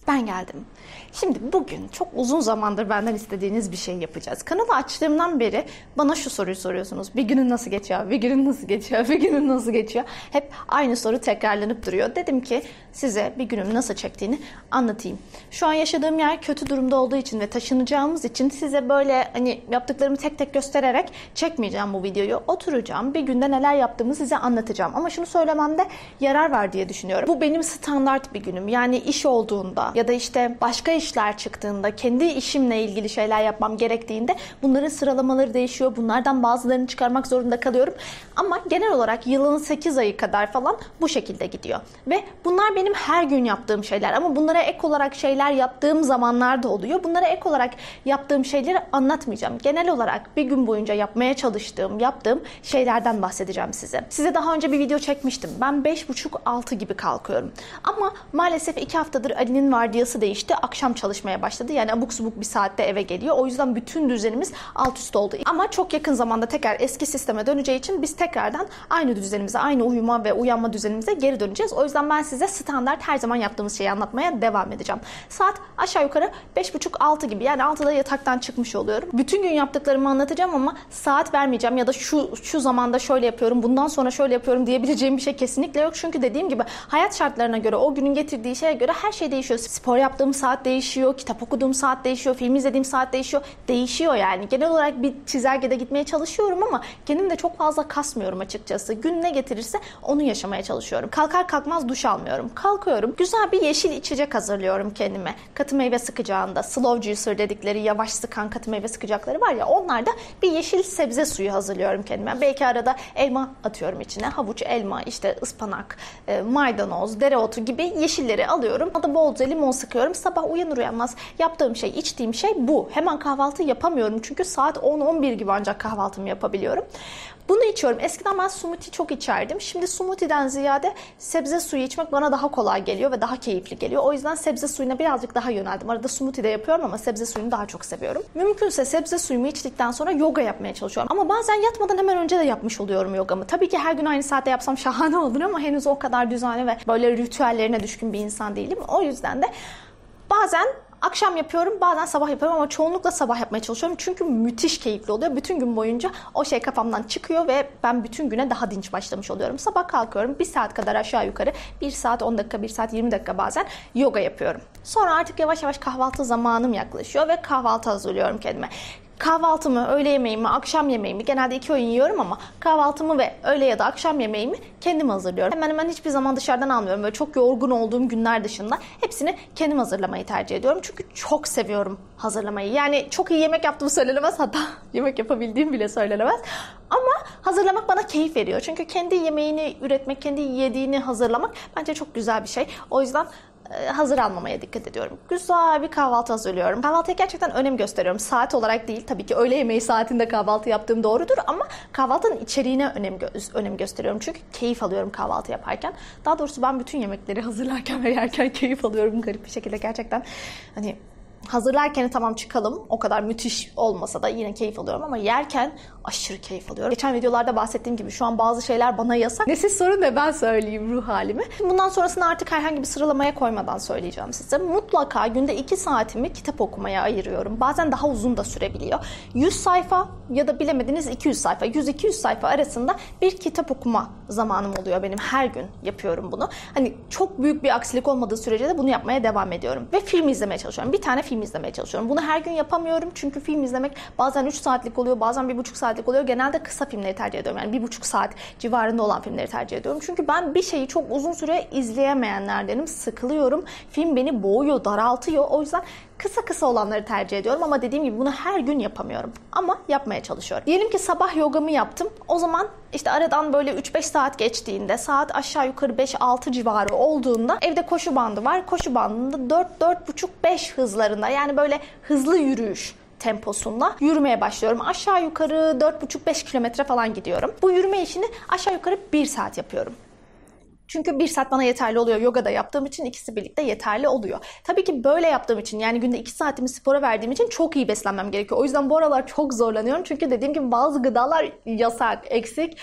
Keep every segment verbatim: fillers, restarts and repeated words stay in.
ben geldim. Şimdi bugün çok uzun zamandır benden istediğiniz bir şey yapacağız. Kanalı açtığımdan beri bana şu soruyu soruyorsunuz. Bir günün nasıl geçiyor? Bir günün nasıl geçiyor? Bir günün nasıl geçiyor? Hep aynı soru tekrarlanıp duruyor. Dedim ki size bir günüm nasıl çektiğini anlatayım. Şu an yaşadığım yer kötü durumda olduğu için ve taşınacağımız için size böyle hani yaptıklarımı tek tek göstererek çekmeyeceğim bu videoyu. Oturacağım. Bir günde neler yaptığımı size anlatacağım. Ama şunu söylememde yarar var diye düşünüyorum. Bu benim standart bir günüm. Yani iş olduğunda ya da işte başka işler çıktığında, kendi işimle ilgili şeyler yapmam gerektiğinde bunların sıralamaları değişiyor. Bunlardan bazılarını çıkarmak zorunda kalıyorum. Ama genel olarak yılın sekiz ayı kadar falan bu şekilde gidiyor. Ve bunlar benim her gün yaptığım şeyler. Ama bunlara ek olarak şeyler yaptığım zamanlar da oluyor. Bunlara ek olarak yaptığım şeyleri anlatmayacağım. Genel olarak bir gün boyunca yapmaya çalıştığım, yaptığım şeylerden bahsedeceğim size. Size daha önce bir video çekmiştim. Ben beş buçuk altı gibi kalkıyorum. Ama maalesef iki haftadır Ali'nin vardiyası değişti. Akşam çalışmaya başladı. Yani abuk subuk bir saatte eve geliyor. O yüzden bütün düzenimiz alt üst oldu. Ama çok yakın zamanda tekrar eski sisteme döneceği için biz tekrardan aynı düzenimize, aynı uyuma ve uyanma düzenimize geri döneceğiz. O yüzden ben size standart her zaman yaptığımız şeyi anlatmaya devam edeceğim. Saat aşağı yukarı beş buçuk altı gibi. Yani altıda yataktan çıkmış oluyorum. Bütün gün yaptıklarımı anlatacağım ama saat vermeyeceğim ya da şu şu zamanda şöyle yapıyorum, bundan sonra şöyle yapıyorum diyebileceğim bir şey kesinlikle yok. Çünkü dediğim gibi hayat şartlarına göre, o günün getirdiği şeye göre her şey değişiyor. Spor yaptığım saat değişiyor, kitap okuduğum saat değişiyor, film izlediğim saat değişiyor. Değişiyor yani. Genel olarak bir çizelgede gitmeye çalışıyorum ama kendimi de çok fazla kasmıyorum açıkçası. Gün ne getirirse onu yaşamaya çalışıyorum. Kalkar kalkmaz duş almıyorum. Kalkıyorum. Güzel bir yeşil içecek hazırlıyorum kendime. Katı meyve sıkacağında, slow juicer dedikleri yavaş sıkan katı meyve sıkacakları var ya, onlarda bir yeşil sebze suyu hazırlıyorum kendime. Belki arada elma atıyorum içine. Havuç, elma, işte ıspanak, e, maydanoz, dereotu gibi yeşilleri alıyorum. Ada bolca limon sıkıyorum. Sabah uyanır uyanmaz yaptığım şey, içtiğim şey bu. Hemen kahvaltı yapamıyorum çünkü saat on on bir gibi ancak kahvaltımı yapabiliyorum. Bunu içiyorum. Eskiden ben smoothie çok içerdim. Şimdi smoothie'den ziyade sebze suyu içmek bana daha kolay geliyor ve daha keyifli geliyor. O yüzden sebze suyuna birazcık daha yöneldim. Arada smoothie de yapıyorum ama sebze suyunu daha çok seviyorum. Mümkünse sebze suyumu içtikten sonra yoga yapmaya çalışıyorum. Ama bazen yatmadan hemen önce de yapmış oluyorum yogamı. Tabii ki her gün aynı saatte yapsam şahane olur ama henüz o kadar düzenli ve böyle ritüellerine düşkün bir insan değilim. O yüzden de bazen akşam yapıyorum, bazen sabah yapıyorum ama çoğunlukla sabah yapmaya çalışıyorum. Çünkü müthiş keyifli oluyor. Bütün gün boyunca o şey kafamdan çıkıyor ve ben bütün güne daha dinç başlamış oluyorum. Sabah kalkıyorum, bir saat kadar aşağı yukarı, bir saat on dakika, bir saat yirmi dakika bazen yoga yapıyorum. Sonra artık yavaş yavaş kahvaltı zamanım yaklaşıyor ve kahvaltı hazırlıyorum kendime. Kahvaltımı, öğle yemeğimi, akşam yemeğimi, genelde iki öğün yiyorum ama kahvaltımı ve öğle ya da akşam yemeğimi kendim hazırlıyorum. Hemen hemen hiçbir zaman dışarıdan almıyorum. Böyle çok yorgun olduğum günler dışında hepsini kendim hazırlamayı tercih ediyorum. Çünkü çok seviyorum hazırlamayı. Yani çok iyi yemek yaptığımı söylenemez. Hatta yemek yapabildiğim bile söylenemez. Ama hazırlamak bana keyif veriyor. Çünkü kendi yemeğini üretmek, kendi yediğini hazırlamak bence çok güzel bir şey. O yüzden hazır almamaya dikkat ediyorum. Güzel bir kahvaltı hazırlıyorum. Kahvaltıya gerçekten önem gösteriyorum. Saat olarak değil. Tabii ki öğle yemeği saatinde kahvaltı yaptığım doğrudur ama kahvaltının içeriğine önem, gö- önem gösteriyorum. Çünkü keyif alıyorum kahvaltı yaparken. Daha doğrusu ben bütün yemekleri hazırlarken ve yerken keyif alıyorum garip bir şekilde. Gerçekten hani hazırlarken tamam çıkalım, o kadar müthiş olmasa da yine keyif alıyorum ama yerken aşırı keyif alıyorum. Geçen videolarda bahsettiğim gibi şu an bazı şeyler bana yasak. Ne siz sorun ne ben söyleyeyim ruh halimi. Bundan sonrasını artık herhangi bir sıralamaya koymadan söyleyeceğim size. Mutlaka günde iki saatimi kitap okumaya ayırıyorum. Bazen daha uzun da sürebiliyor. yüz sayfa ya da bilemediniz iki yüz sayfa, yüz iki yüz sayfa arasında bir kitap okuma zamanım oluyor benim. Her gün yapıyorum bunu. Hani çok büyük bir aksilik olmadığı sürece de bunu yapmaya devam ediyorum. Ve film izlemeye çalışıyorum. Bir tane film izlemeye çalışıyorum. Bunu her gün yapamıyorum çünkü film izlemek bazen üç saatlik oluyor, bazen bir buçuk saatlik oluyor. Genelde kısa filmleri tercih ediyorum. Yani bir buçuk saat civarında olan filmleri tercih ediyorum. Çünkü ben bir şeyi çok uzun süre izleyemeyenlerdenim. Sıkılıyorum. Film beni boğuyor, daraltıyor. O yüzden kısa kısa olanları tercih ediyorum ama dediğim gibi bunu her gün yapamıyorum. Ama yapmaya çalışıyorum. Diyelim ki sabah yogamı yaptım. O zaman işte aradan böyle üç beş saat geçtiğinde, saat aşağı yukarı beş altı civarı olduğunda evde koşu bandı var. Koşu bandında dört dört buçuk beş hızlarında, yani böyle hızlı yürüyüş temposunda yürümeye başlıyorum. Aşağı yukarı dört buçuk beş kilometre falan gidiyorum. Bu yürüme işini aşağı yukarı bir saat yapıyorum. Çünkü bir saat bana yeterli oluyor. Yoga da yaptığım için ikisi birlikte yeterli oluyor. Tabii ki böyle yaptığım için, yani günde iki saatimi spora verdiğim için çok iyi beslenmem gerekiyor. O yüzden bu aralar çok zorlanıyorum. Çünkü dediğim gibi bazı gıdalar yasak, eksik.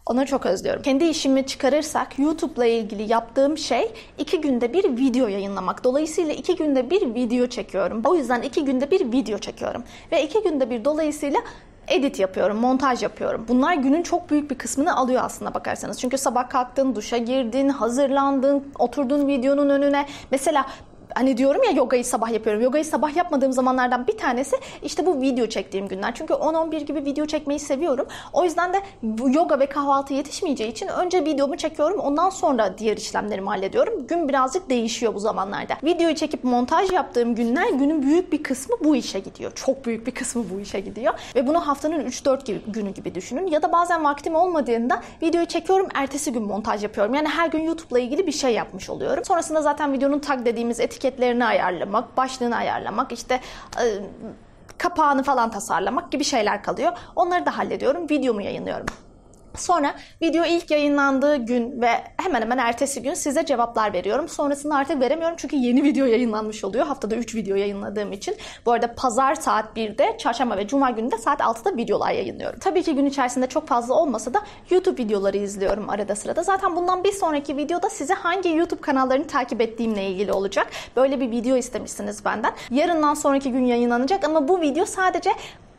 Onları çok özlüyorum. Kendi işimi çıkarırsak YouTube'la ilgili yaptığım şey iki günde bir video yayınlamak. Dolayısıyla iki günde bir video çekiyorum. O yüzden iki günde bir video çekiyorum. Ve iki günde bir dolayısıyla edit yapıyorum, montaj yapıyorum. Bunlar günün çok büyük bir kısmını alıyor aslında bakarsanız. Çünkü sabah kalktın, duşa girdin, hazırlandın, oturdun videonun önüne. Mesela hani diyorum ya yogayı sabah yapıyorum. Yogayı sabah yapmadığım zamanlardan bir tanesi işte bu video çektiğim günler. Çünkü on on bir gibi video çekmeyi seviyorum. O yüzden de bu yoga ve kahvaltı yetişmeyeceği için önce videomu çekiyorum. Ondan sonra diğer işlemlerimi hallediyorum. Gün birazcık değişiyor bu zamanlarda. Videoyu çekip montaj yaptığım günler günün büyük bir kısmı bu işe gidiyor. Çok büyük bir kısmı bu işe gidiyor. Ve bunu haftanın üç dört gibi, günü gibi düşünün. Ya da bazen vaktim olmadığında videoyu çekiyorum. Ertesi gün montaj yapıyorum. Yani her gün YouTube'la ilgili bir şey yapmış oluyorum. Sonrasında zaten videonun tag dediğimiz etiket etiketlerini ayarlamak, başlığını ayarlamak, işte e, kapağını falan tasarlamak gibi şeyler kalıyor. Onları da hallediyorum. Videomu yayınlıyorum. Sonra video ilk yayınlandığı gün ve hemen hemen ertesi gün size cevaplar veriyorum. Sonrasında artık veremiyorum çünkü yeni video yayınlanmış oluyor. Haftada üç video yayınladığım için. Bu arada pazar saat birde, çarşamba ve cuma günü de saat altıda videolar yayınlıyorum. Tabii ki gün içerisinde çok fazla olmasa da YouTube videoları izliyorum arada sırada. Zaten bundan bir sonraki videoda size hangi YouTube kanallarını takip ettiğimle ilgili olacak. Böyle bir video istemişsiniz benden. Yarından sonraki gün yayınlanacak ama bu video sadece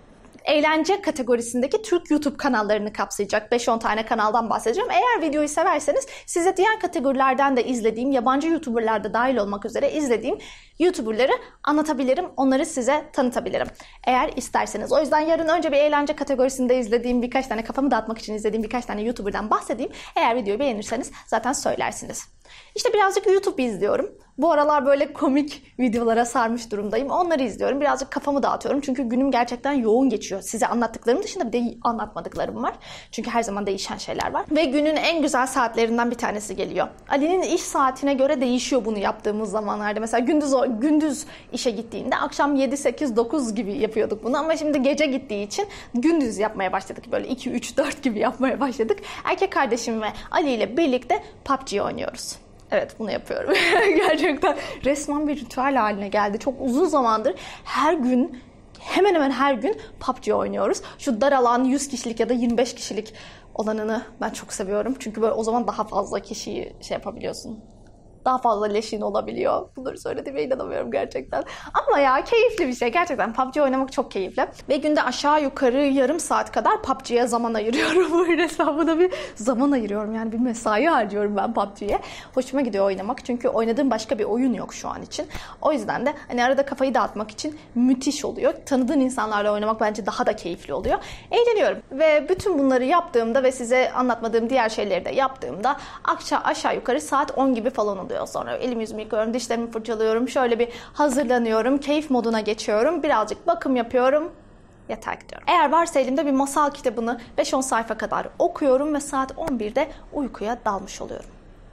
eğlence kategorisindeki Türk YouTube kanallarını kapsayacak. beş on tane kanaldan bahsedeceğim. Eğer videoyu severseniz size diğer kategorilerden de izlediğim, yabancı YouTuber'lar da dahil olmak üzere izlediğim YouTuber'ları anlatabilirim. Onları size tanıtabilirim. Eğer isterseniz. O yüzden yarın önce bir eğlence kategorisinde izlediğim birkaç tane, kafamı dağıtmak için izlediğim birkaç tane YouTuber'dan bahsedeyim. Eğer videoyu beğenirseniz zaten söylersiniz. İşte birazcık YouTube izliyorum. Bu aralar böyle komik videolara sarmış durumdayım. Onları izliyorum. Birazcık kafamı dağıtıyorum. Çünkü günüm gerçekten yoğun geçiyor. Size anlattıklarım dışında bir de anlatmadıklarım var. Çünkü her zaman değişen şeyler var. Ve günün en güzel saatlerinden bir tanesi geliyor. Ali'nin iş saatine göre değişiyor bunu yaptığımız zamanlarda. Mesela gündüz gündüz işe gittiğinde akşam yedi sekiz dokuz gibi yapıyorduk bunu. Ama şimdi gece gittiği için gündüz yapmaya başladık. Böyle iki üç dört gibi yapmaya başladık. Erkek kardeşim ve Ali ile birlikte P U B G oynuyoruz. Evet, bunu yapıyorum. Gerçekten resmen bir ritüel haline geldi. Çok uzun zamandır her gün, hemen hemen her gün P U B G oynuyoruz. Şu dar alan yüz kişilik ya da yirmi beş kişilik olanını ben çok seviyorum. Çünkü böyle o zaman daha fazla kişiyi şey yapabiliyorsun. Daha fazla leşin olabiliyor. Bunları söylediğime inanamıyorum gerçekten. Ama ya keyifli bir şey. Gerçekten P U B G oynamak çok keyifli. Ve günde aşağı yukarı yarım saat kadar P U B G'ye zaman ayırıyorum. Resmen buna bir zaman ayırıyorum. Yani bir mesai harcıyorum ben P U B G'ye. Hoşuma gidiyor oynamak. Çünkü oynadığım başka bir oyun yok şu an için. O yüzden de hani arada kafayı dağıtmak için müthiş oluyor. Tanıdığın insanlarla oynamak bence daha da keyifli oluyor. Eğleniyorum. Ve bütün bunları yaptığımda ve size anlatmadığım diğer şeyleri de yaptığımda aşağı, aşağı yukarı saat on gibi falan oluyor. Sonra elimi yüzümü yıkıyorum, dişlerimi fırçalıyorum, şöyle bir hazırlanıyorum, keyif moduna geçiyorum, birazcık bakım yapıyorum, yatağa gidiyorum. Eğer varsa elimde bir masal kitabını beş on sayfa kadar okuyorum ve saat on birde uykuya dalmış oluyorum.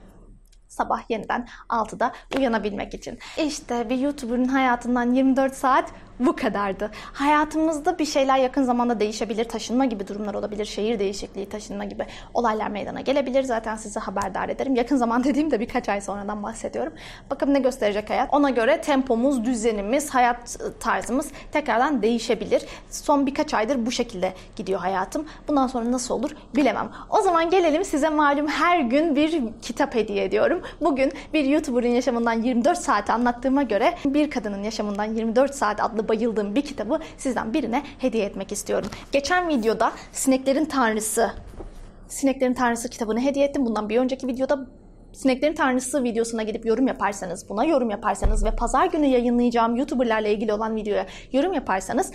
Sabah yeniden altıda uyanabilmek için. İşte bir YouTuber'ın hayatından yirmi dört saat bu kadardı. Hayatımızda bir şeyler yakın zamanda değişebilir. Taşınma gibi durumlar olabilir. Şehir değişikliği, taşınma gibi olaylar meydana gelebilir. Zaten sizi haberdar ederim. Yakın zaman dediğimde birkaç ay sonradan bahsediyorum. Bakalım ne gösterecek hayat. Ona göre tempomuz, düzenimiz, hayat tarzımız tekrardan değişebilir. Son birkaç aydır bu şekilde gidiyor hayatım. Bundan sonra nasıl olur bilemem. O zaman gelelim, size malum her gün bir kitap hediye ediyorum. Bugün bir YouTuber'ın yaşamından yirmi dört saat anlattığıma göre bir kadının yaşamından yirmi dört saat adlı bayıldığım bir kitabı sizden birine hediye etmek istiyorum. Geçen videoda Sineklerin Tanrısı Sineklerin Tanrısı kitabını hediye ettim. Bundan bir önceki videoda Sineklerin Tanrısı videosuna gidip yorum yaparsanız, buna yorum yaparsanız ve pazar günü yayınlayacağım YouTuber'larla ilgili olan videoya yorum yaparsanız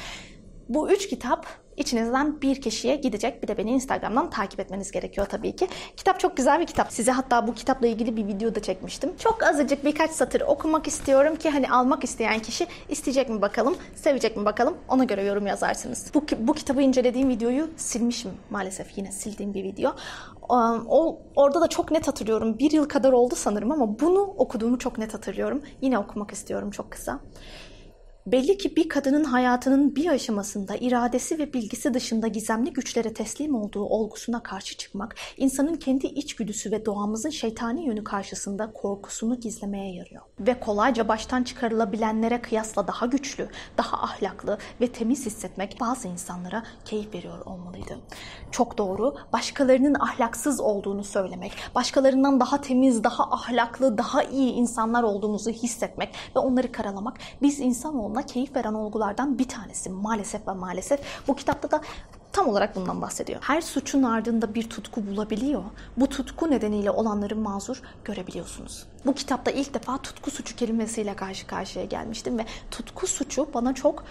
bu üç kitap İçinizden bir kişiye gidecek. Bir de beni Instagram'dan takip etmeniz gerekiyor tabii ki. Kitap çok güzel bir kitap. Size hatta bu kitapla ilgili bir video da çekmiştim. Çok azıcık birkaç satır okumak istiyorum ki hani almak isteyen kişi isteyecek mi bakalım, sevecek mi bakalım, ona göre yorum yazarsınız. Bu, bu kitabı incelediğim videoyu silmişim maalesef. Yine sildiğim bir video. O, orada da çok net hatırlıyorum. Bir yıl kadar oldu sanırım ama bunu okuduğumu çok net hatırlıyorum. Yine okumak istiyorum çok kısa. Belli ki bir kadının hayatının bir aşamasında iradesi ve bilgisi dışında gizemli güçlere teslim olduğu olgusuna karşı çıkmak, insanın kendi içgüdüsü ve doğamızın şeytani yönü karşısında korkusunu gizlemeye yarıyor. Ve kolayca baştan çıkarılabilenlere kıyasla daha güçlü, daha ahlaklı ve temiz hissetmek bazı insanlara keyif veriyor olmalıydı. Çok doğru, başkalarının ahlaksız olduğunu söylemek, başkalarından daha temiz, daha ahlaklı, daha iyi insanlar olduğumuzu hissetmek ve onları karalamak biz insanoğluna keyif veren olgulardan bir tanesi. Maalesef ve maalesef bu kitapta da tam olarak bundan bahsediyor. Her suçun ardında bir tutku bulabiliyor. Bu tutku nedeniyle olanları mazur görebiliyorsunuz. Bu kitapta ilk defa tutku suçu kelimesiyle karşı karşıya gelmiştim ve tutku suçu bana çok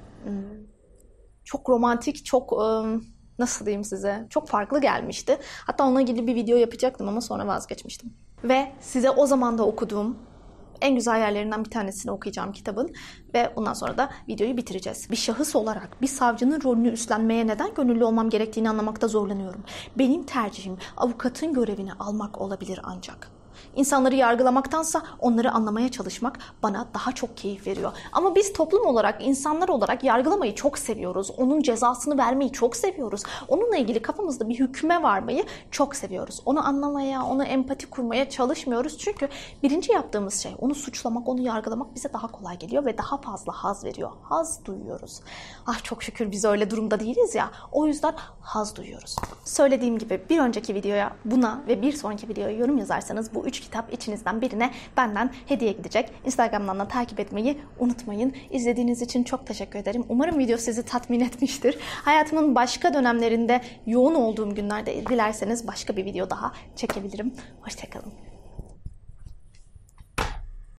çok romantik, çok nasıl diyeyim size, çok farklı gelmişti. Hatta onunla ilgili bir video yapacaktım ama sonra vazgeçmiştim. Ve size o zaman da okuduğum en güzel yerlerinden bir tanesini okuyacağım kitabın ve ondan sonra da videoyu bitireceğiz. Bir şahıs olarak bir savcının rolünü üstlenmeye neden gönüllü olmam gerektiğini anlamakta zorlanıyorum. Benim tercihim avukatın görevini almak olabilir ancak. İnsanları yargılamaktansa onları anlamaya çalışmak bana daha çok keyif veriyor. Ama biz toplum olarak, insanlar olarak yargılamayı çok seviyoruz. Onun cezasını vermeyi çok seviyoruz. Onunla ilgili kafamızda bir hükme varmayı çok seviyoruz. Onu anlamaya, onu empati kurmaya çalışmıyoruz. Çünkü birinci yaptığımız şey onu suçlamak, onu yargılamak bize daha kolay geliyor ve daha fazla haz veriyor. Haz duyuyoruz. Ah çok şükür biz öyle durumda değiliz ya. O yüzden haz duyuyoruz. Söylediğim gibi bir önceki videoya buna ve bir sonraki videoya yorum yazarsanız bu üç kitap içinizden birine benden hediye gidecek. Instagram'dan da takip etmeyi unutmayın. İzlediğiniz için çok teşekkür ederim. Umarım video sizi tatmin etmiştir. Hayatımın başka dönemlerinde yoğun olduğum günlerde dilerseniz başka bir video daha çekebilirim. Hoşça kalın.